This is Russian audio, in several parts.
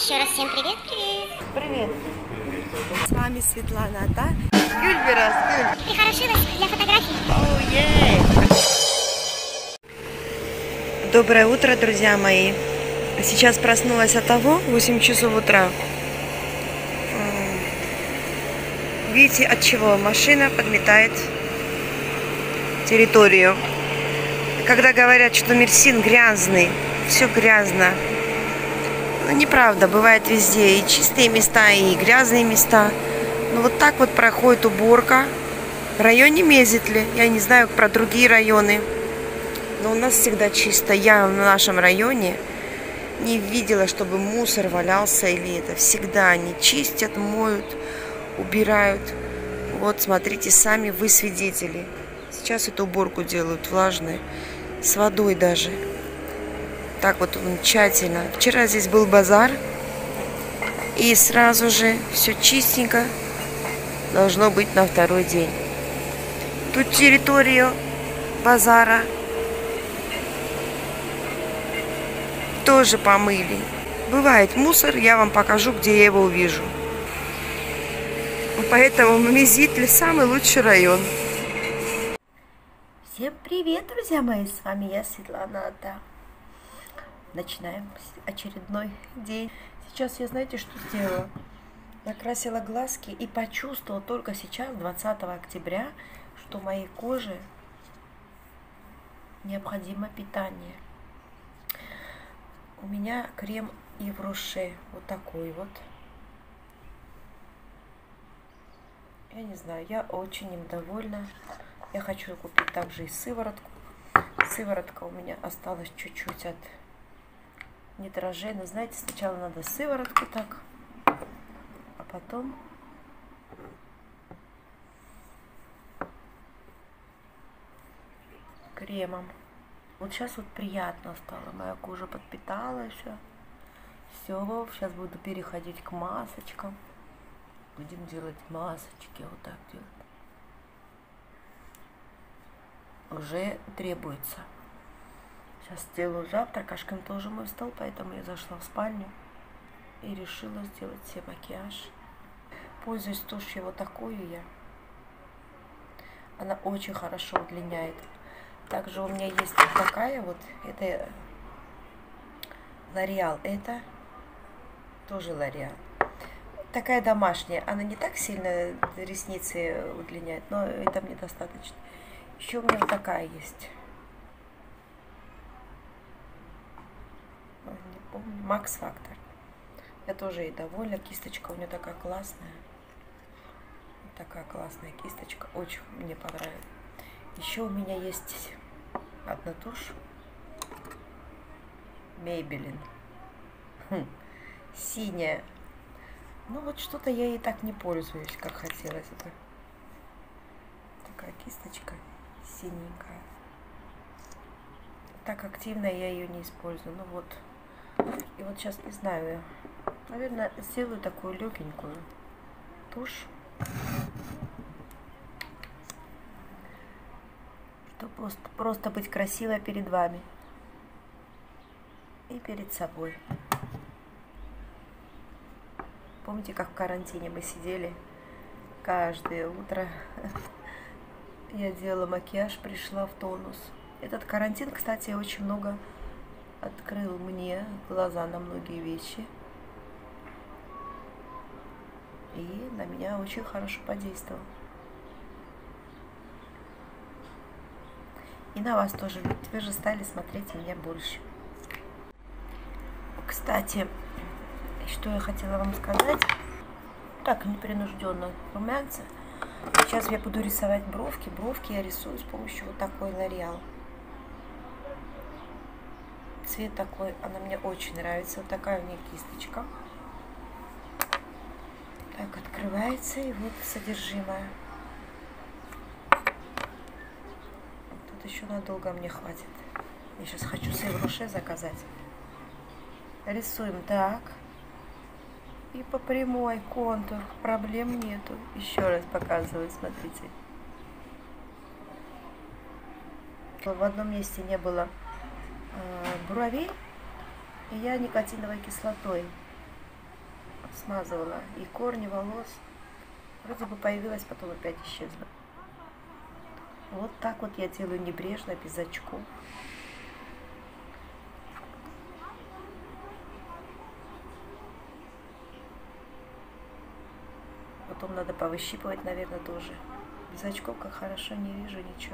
Еще раз всем привет, привет. Привет. С вами Светлана, да? Гюльберас, Гюль. Прихорошилась для фотографий. Доброе утро, друзья мои. Сейчас проснулась от того, 8 часов утра. Видите, от чего? Машина подметает территорию. Когда говорят, что Мерсин грязный, все грязно. Ну, неправда, бывает везде и чистые места, и грязные места. Но вот так вот проходит уборка в районе Мезитли. Я не знаю про другие районы, но у нас всегда чисто. Я в нашем районе не видела, чтобы мусор валялся или это. Всегда они чистят, моют, убирают. Вот, смотрите, сами вы свидетели. Сейчас эту уборку делают влажной, с водой даже. Так вот тщательно. Вчера здесь был базар, и сразу же все чистенько должно быть на второй день. Тут территорию базара тоже помыли. Бывает мусор, я вам покажу, где я его увижу. Поэтому Мезитли самый лучший район. Всем привет, друзья мои, с вами я, Светлана. Начинаем очередной день. Сейчас я, знаете, что сделала? Накрасила глазки и почувствовала только сейчас, 20 октября, что моей коже необходимо питание. У меня крем Ив Роше, вот такой вот. Я не знаю, я очень им довольна. Я хочу купить также и сыворотку. Сыворотка у меня осталась чуть-чуть от нейтрогена. Знаете, сначала надо сыворотку так, а потом кремом. Вот сейчас вот приятно стало. Моя кожа подпитала еще. Все, сейчас буду переходить к масочкам. Будем делать масочки. Вот так делать. Уже требуется. Сейчас сделаю завтрак. Ашкин тоже мой встал, поэтому я зашла в спальню и решила сделать себе макияж. Пользуюсь тушью вот такую я. Она очень хорошо удлиняет. Также у меня есть вот такая вот. Это L'Oréal. Это тоже L'Oréal. Такая домашняя. Она не так сильно ресницы удлиняет, но это мне достаточно. Еще у меня вот такая есть. Не помню. Max Factor. Я тоже ей довольна. Кисточка у нее такая классная. Такая классная кисточка. Очень мне понравилась. Еще у меня есть одна тушь. Maybelline. Синяя. Ну вот что-то я ей так не пользуюсь, как хотелось бы. Такая кисточка синенькая. Так активно я ее не использую. Ну вот. И вот сейчас не знаю. Наверное, сделаю такую легенькую тушь. Чтобы просто быть красивой перед вами. И перед собой. Помните, как в карантине мы сидели каждое утро? Я делала макияж, пришла в тонус. Этот карантин, кстати, очень много открыл мне глаза на многие вещи. И на меня очень хорошо подействовал. И на вас тоже, ведь вы же стали смотреть меня больше. Кстати, что я хотела вам сказать. Так, непринужденно румянца. Сейчас я буду рисовать бровки. Бровки я рисую с помощью вот такой L'Oréal. Цвет такой, она мне очень нравится. Вот такая у нее кисточка. Так, открывается, и вот содержимое. Тут еще надолго мне хватит. Я сейчас хочу с Ив Роше заказать. Рисуем так. И по прямой контур. Проблем нету. Еще раз показываю, смотрите. В одном месте не было бровей. И я никотиновой кислотой смазывала и корни волос. Вроде бы появилась, потом опять исчезла. Вот так вот я делаю небрежно, без очков. Потом надо повыщипывать, наверное, тоже. Без очков как хорошо не вижу ничего.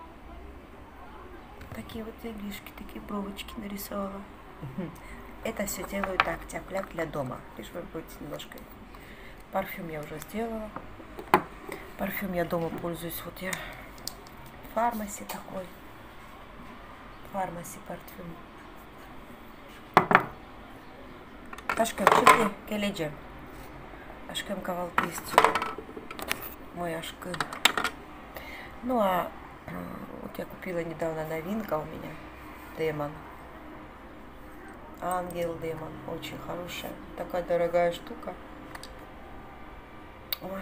Такие вот делишки, такие бровочки нарисовала. Это все делаю так, тяп-ляп для дома. Лишь вы будете немножко... Парфюм я уже сделала. Парфюм я дома пользуюсь. Вот я Фармаси такой. Фармаси парфюм. Aşkım şimdi geleceğim. Aşkım kahvaltı istiyor. Мой aşkım. Ну а вот я купила недавно новинка у меня. Демон. Ангел Демон. Очень хорошая. Такая дорогая штука. Ой.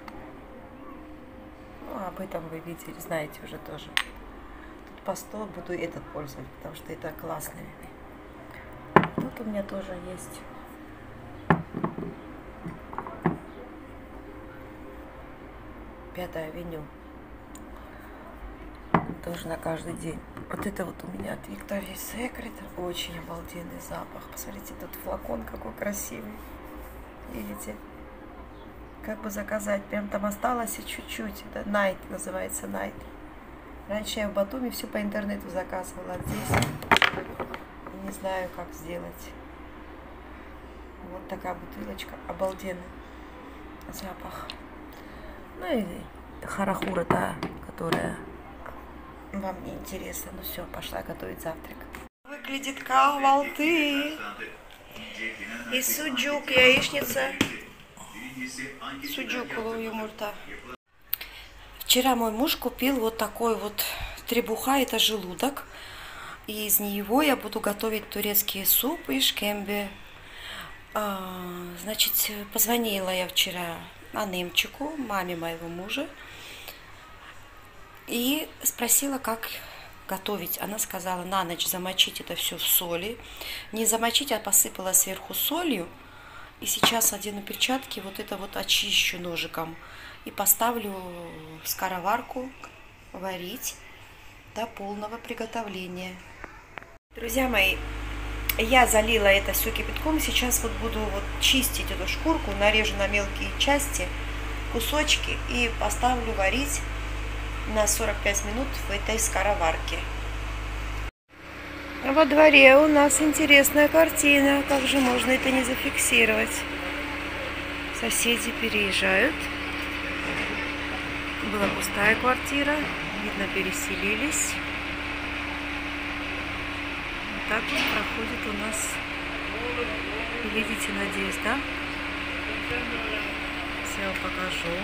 Ну, об этом вы видели, знаете уже тоже. Тут по 100 буду этот пользовать, потому что это классный. Тут у меня тоже есть. Пятая авеню. Тоже на каждый день. Вот это вот у меня от Victoria's Secret. Очень обалденный запах. Посмотрите, тут флакон какой красивый. Видите? Как бы заказать. Прям там осталось чуть-чуть. Это Night называется, Night. Раньше я в Батуми все по интернету заказывала. Здесь не знаю, как сделать. Вот такая бутылочка. Обалденный запах. Ну и харахура та, которая вам не интересно. Ну все, пошла готовить завтрак. Выглядит kahvaltı. И суджук, яичница. Суджуковую юмурта. Вчера мой муж купил вот такой вот требуха, это желудок. И из него я буду готовить турецкий суп и шкембе. Значит, позвонила я вчера Анемчику, маме моего мужа, и спросила, как готовить. Она сказала, на ночь замочить это все в соли. Не замочить, а посыпала сверху солью. И сейчас одену перчатки, вот это вот очищу ножиком. И поставлю в скороварку варить до полного приготовления. Друзья мои, я залила это все кипятком. Сейчас вот буду вот чистить эту шкурку, нарежу на мелкие части, кусочки и поставлю варить на 45 минут в этой скороварке. Во дворе у нас интересная картина. Как же можно это не зафиксировать? Соседи переезжают. Была пустая квартира. Видно, переселились. Вот так вот проходит у нас. Видите, надеюсь, да? Сейчас я вам покажу.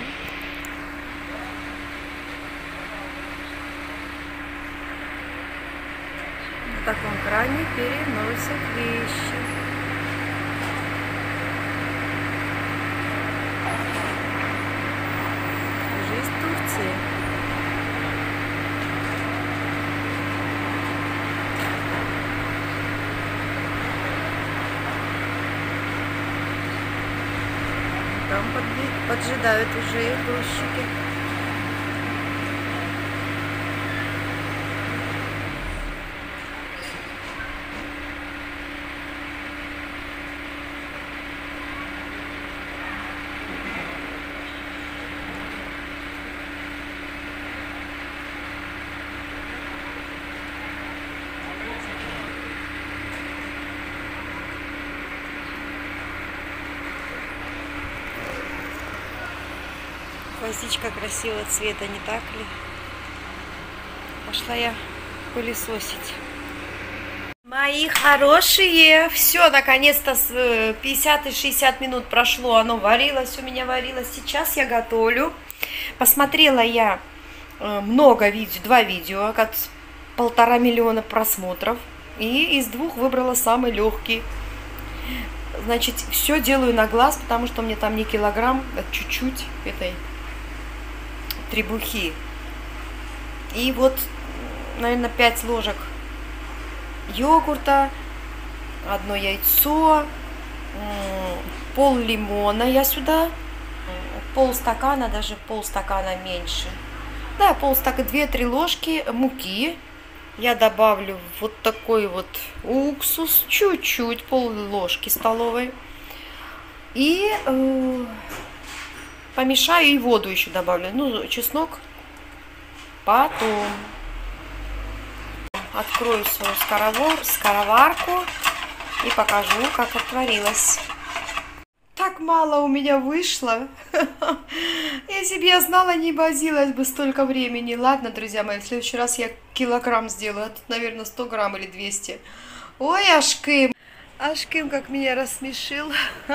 В таком кране переносят вещи. Жизнь в Турции. Там поджидают уже грузчики. Водичка красивого цвета, не так ли? Пошла я пылесосить. Мои хорошие, все, наконец-то 50 и 60 минут прошло, оно варилось, у меня варилось. Сейчас я готовлю. Посмотрела я много видео, 2 видео, как 1,5 миллиона просмотров. И из 2 выбрала самый легкий. Значит, все делаю на глаз, потому что мне там не килограмм, а чуть-чуть этой требухи. И вот, наверное, 5 ложек йогурта, 1 яйцо, пол лимона я сюда, полстакана, даже полстакана меньше. Да, полстакана, 2-3 ложки муки. Я добавлю вот такой вот уксус, чуть-чуть, пол-ложки столовой. И помешаю, и воду еще добавлю. Ну, чеснок потом. Открою свою скороварку и покажу, как отварилась. Так мало у меня вышло. Если бы я знала, не возилась бы столько времени. Ладно, друзья мои, в следующий раз я килограмм сделаю. А тут, наверное, 100 грамм или 200. Ой, Ашкым. Ашкым как меня рассмешил.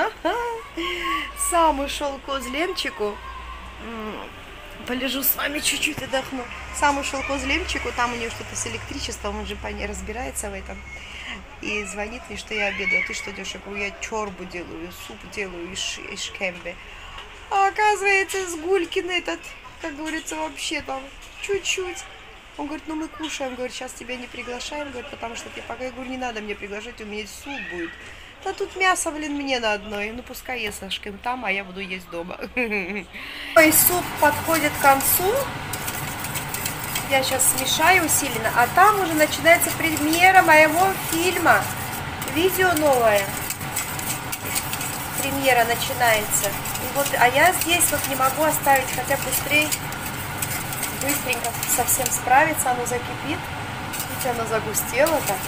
Сам ушел к Озлемчику. Полежу с вами чуть-чуть, отдохну. Сам ушел к Озлемчику. Там у него что-то с электричеством. Он же разбирается в этом. И звонит мне, что я обедаю. А ты что делаешь? Я говорю, я чорбу делаю, суп делаю из шкембе. А оказывается, Сгулькин этот, как говорится, вообще там чуть-чуть. Он говорит, ну мы кушаем. Говорит, сейчас тебя не приглашаем. Говорит, потому что ты пока. Я говорю, не надо мне приглашать, у меня суп будет. Да тут мясо, блин, мне на одной. Ну пускай ест Ашкым там, а я буду есть дома. Ой, суп подходит к концу. Я сейчас смешаю усиленно, а там уже начинается премьера моего фильма. Видео новое. Премьера начинается. И вот, а я здесь вот не могу оставить, хотя быстрее, быстренько совсем справиться. Оно закипит. Видите, оно загустело так.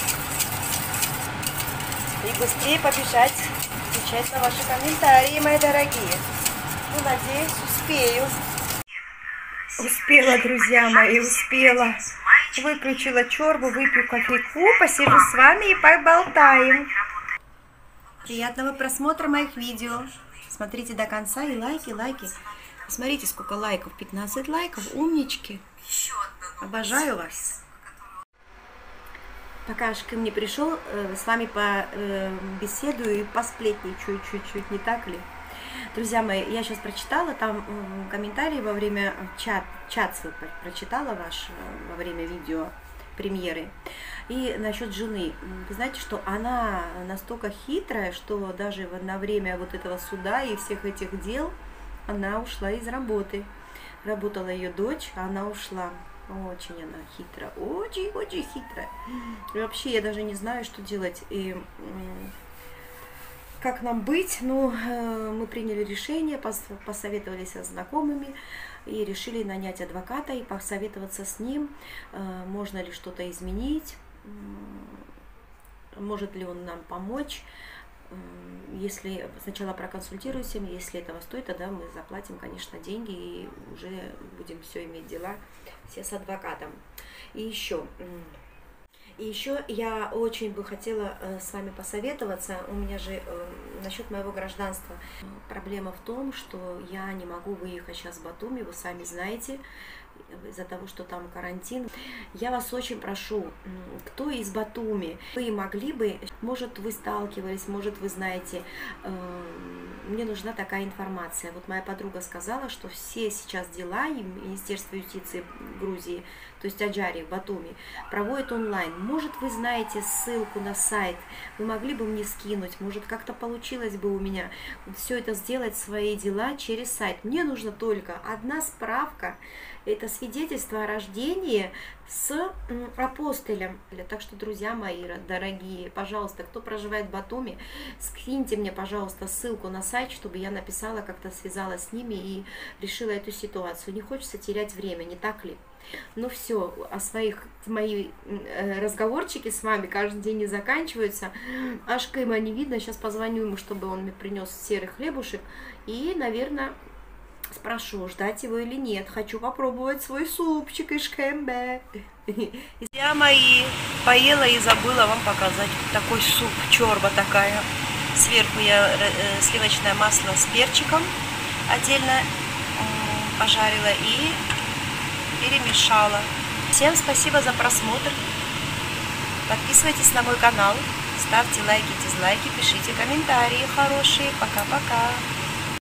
И быстрее побежать отвечать на ваши комментарии, мои дорогие. Ну, надеюсь, успею. Успела, друзья мои, успела. Выключила чорбу, выпью кофейку, посижу с вами и поболтаем. Приятного просмотра моих видео. Смотрите до конца и лайки. Смотрите, сколько лайков. 15 лайков. Умнички. Обожаю вас. Пока Ашкым не пришел, с вами побеседую и посплетничаю чуть-чуть, не так ли? Друзья мои, я сейчас прочитала там комментарии во время чат прочитала ваш во время видео премьеры. И насчет жены. Вы знаете, что она настолько хитрая, что даже на время вот этого суда и всех этих дел она ушла из работы. Работала ее дочь, а она ушла. Очень она хитрая, очень хитрая. И вообще я даже не знаю, что делать. И как нам быть? Ну, мы приняли решение, посоветовались со знакомыми и решили нанять адвоката и посоветоваться с ним, можно ли что-то изменить, может ли он нам помочь. Если сначала проконсультируемся, если этого стоит, тогда мы заплатим, конечно, деньги и уже будем все иметь дела все с адвокатом. И еще я очень бы хотела с вами посоветоваться. У меня же насчет моего гражданства проблема в том, что я не могу выехать сейчас в Батуми, вы сами знаете, из-за того, что там карантин. Я вас очень прошу, кто из Батуми, вы могли бы, может вы сталкивались, может вы знаете, мне нужна такая информация. Вот моя подруга сказала, что все сейчас дела и Министерство юстиции Грузии, то есть Аджари в Батуми, проводит онлайн. Может вы знаете ссылку на сайт, вы могли бы мне скинуть, может как-то получилось бы у меня все это сделать, свои дела через сайт. Мне нужна только одна справка. Это свидетельство о рождении с апостолем. Так что, друзья мои дорогие, пожалуйста, кто проживает в Батуми, скиньте мне, пожалуйста, ссылку на сайт, чтобы я написала, как-то связалась с ними и решила эту ситуацию. Не хочется терять время, не так ли? Ну все, мои разговорчики с вами каждый день не заканчиваются. Ашкыма не видно, сейчас позвоню ему, чтобы он мне принес серый хлебушек. И, наверное, спрошу, ждать его или нет. Хочу попробовать свой супчик из шкембе. Я мои поела и забыла вам показать такой суп, чорба такая. Сверху я сливочное масло с перчиком отдельно пожарила и перемешала. Всем спасибо за просмотр. Подписывайтесь на мой канал, ставьте лайки, дизлайки, пишите комментарии хорошие. Пока-пока.